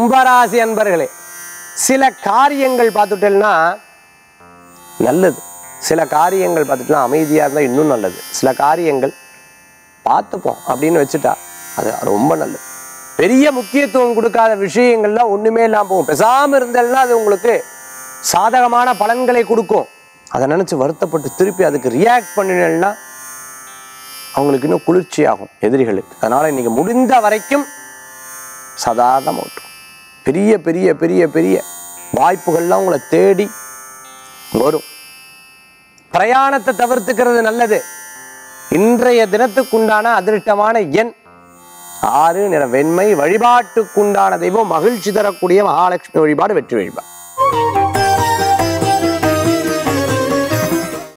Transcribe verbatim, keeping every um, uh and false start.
கும்பராசி அன்பர்களே, சில காரியங்கள் பார்த்துட்டேன்னா நல்லது, சில காரியங்கள் பார்த்துட்டுனா அமைதியாக இருந்தால் இன்னும் நல்லது, சில காரியங்கள் பார்த்துப்போம் அப்படின்னு வச்சுட்டா அது ரொம்ப நல்லது. பெரிய முக்கியத்துவம் கொடுக்காத விஷயங்கள்லாம் ஒன்றுமே இல்லாமல் போகும். பேசாமல் இருந்தேன்னா அது உங்களுக்கு சாதகமான பலன்களை கொடுக்கும். அதை நினச்சி வருத்தப்பட்டு திருப்பி அதுக்கு ரியாக்ட் பண்ணினா அவங்களுக்கு இன்னும் குளிர்ச்சி ஆகும் எதிரிகளுக்கு. அதனால் இன்றைக்கி முடிந்த வரைக்கும் சாதாரணமாக விட்டுரும். பெரிய பெரிய பெரிய பெரிய வாய்ப்புகள்லாம் உங்களை தேடி வரும். பிரயாணத்தை தவிர்த்துக்கிறது நல்லது. இன்றைய தினத்துக்குண்டான அதிர்ஷ்டமான எண் ஆறு, நிற வெண்மை. வழிபாட்டுக்குண்டான தெய்வம் மகிழ்ச்சி தரக்கூடிய மகாலட்சுமி வழிபாடு, வெற்றி வழிபாடு.